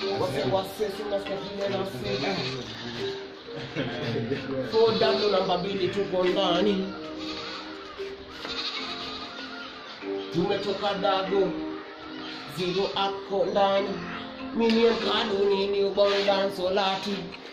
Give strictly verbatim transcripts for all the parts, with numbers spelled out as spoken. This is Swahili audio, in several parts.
Wase wase sinasikia vile nase. Four double namba mbili tuko ndani. Tumetoka dago. Zero ako ndani. Mimi nkadu nini ubongo danso lati.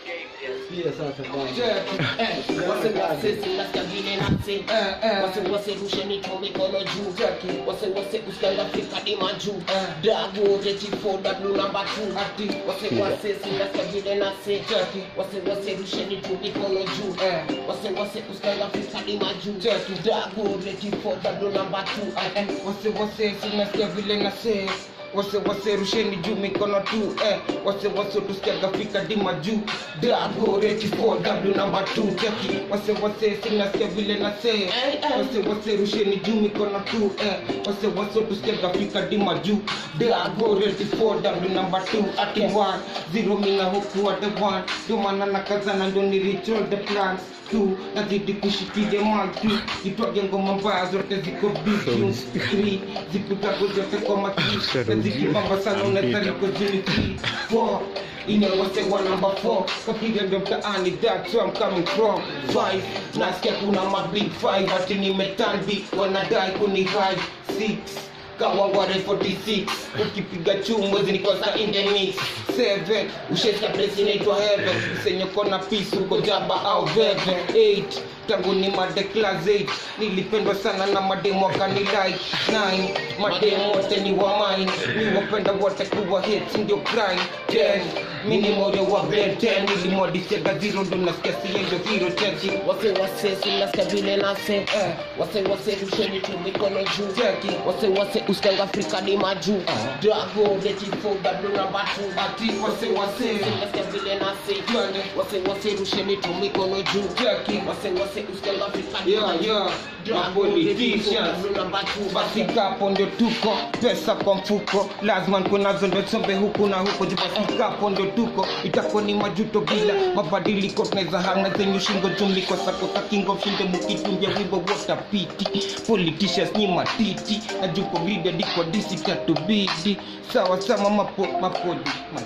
Pia sasa bwana. Eh, wase wase sinasikia vile nase. Wase wase rushe nitome kono juu. Wase wase uskanga Afrika di maju. Dago reti four double number two. Wase wase sinasikia vile nase. Wase wase rushe nitome kono juu. Wase wase uskanga Afrika di maju. Dago reti four double number two. Wase wase sinasikia vile nase. Wase wase rusheni juu mikono tu eh. Wase wase tusikia gafika dima juu. Dago reti four double number two. Cheki wase wase sinasikia vile nase. Wase wase rusheni juu mikono tu eh. Wase wase tusikia gafika dima juu. Dago reti four double number two. Ati one zero mina huku at the one. Dumana nakazana ndo ni reach all the plans. Two nazidi kushikilia maki. Itwage ngoma mbaya zote ziko big. Three zikutago zote kwa maki. Zikibamba sana unatari kwa juni three four. Ine wase wa number four. Kapiga ndo mtaani, that's where I'm coming from. Five nasikia kuna ma big five. Ati nimetambi wanadai kuni high. Six Kawangware forty-six. Ukipiga chumo zinikosa in the mix. Seven ushesikia place inaitwa heaven. Usenye kona peace uko jaba au veve. Eight tangu ni made class eight. Nilipendwa sana na mademo wakanilike. Nine mademo wote ni wa mine. Niwapenda wote kuwa hits ndio crime. Ten mini moyo wa Ben ten. Nilimodisega zero ndo nasikia siendo hero cheki. Wase wase sinasikia vile nase. Wase wase rusheni tu mikono juu. Cheki Wase wase uskanga Afrika di maju. Dago reti four double number two. ati wase wase Sinasikia vile nase. Wase wase rusheni tu mikono juu. Cheki Wase wase uskanga Afrika di yeah maju. yeah Dago reti four politicians. double number two. Basi kapo ndio tuko, pesa kwa mfuko. Lazima kunazo ndo sombe huku na huko. Basi kapo ndio tuko, itakuwa ni majuto bila mabadiliko. Tunaweza hana zenyu shingo jumli kwa sako takingo shinde mukitungia wimbo wota piti. Politicians ni matiti, na juko video diko disi katubidi. Sawa sawa mapo mapodi.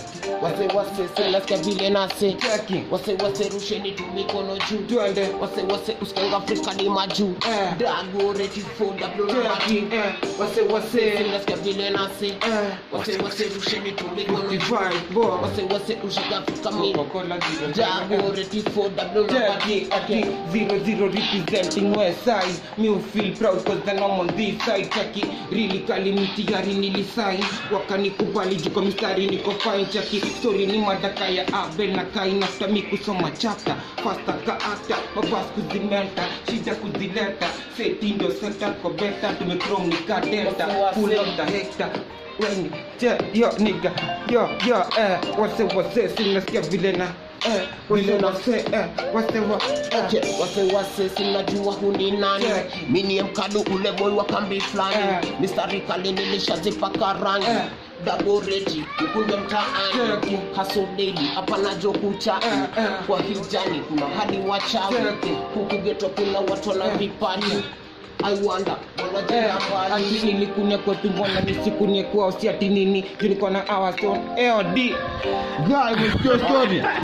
Wase wase sinasikia vile nase. Cheki Wase wase rusheni tu mikono juu. tuende Wase wase uskanga Afrika di maju. Eh. Dago reti four double number Cheki two. eh wase wase Sinasikia vile nase. eh Wase wase rusheni tu mikono juu. fifty-five boy Wase wase ushika Afrika mimi. Coca-Cola zero Dago reti four double number two. Jackie, Aki, zero zero representing west side. Me who feel proud cause then I'm on this side. Jackie, really kali mtihari nilisai. Wakanikubali juko mistari niko fine. Jackie, story ni madaka ya Abel na Kain. After me kusoma chapter, faster ka actor. Mabas kuzimenta, shida kuzileta. Seti ndo seta kwa beta. Tumekrom ni ka delta, pull up the hector. When, yeah, yo nigga, yo, yo, eh, wase wase, sinasikia vile na eh, wase wase, eh, wase wa, Je, wase wase sinajua huni nani. Yeah. Mini mkadu ule boy wa kambi flani. Yeah. Mistari kali nilishazipaka rangi. Yeah. Dago reti ukuja mtaani. Yeah. Hustle daily hapana joku chaki. Yeah, yeah. Kwa hijani kuna hadi wachawi. Yeah. Huku geto kuna watu na vipaji. I wonder, wala jina mbali. ati nilikunya kwa tumbona nisikunye kwa usiati nini. Juni kona hours on L D. Guy with your story.